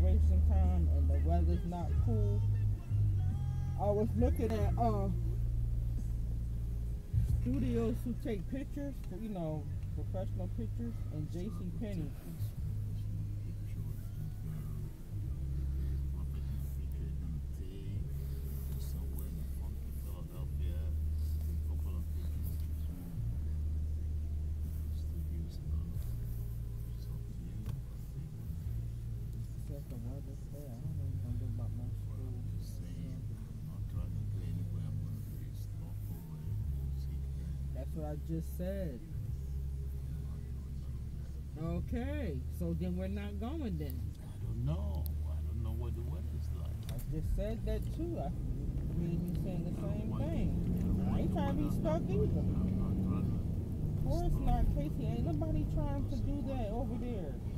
graduation time and the weather's not cool. I was looking at studios who take pictures, you know, professional pictures, and J.C. Penney. The weather's there. I don't know what I'm gonna do about my school. I'm just saying, I'm not trying to go anywhere. I'm gonna be slothful and That's what I just said. Okay, so then we're not going then. I don't know. I don't know what the weather's like. I just said that too. I mean, you saying the same thing. I ain't trying to be stuck either. I'm not trying to. Of course not, Casey. Ain't nobody trying to do that over there.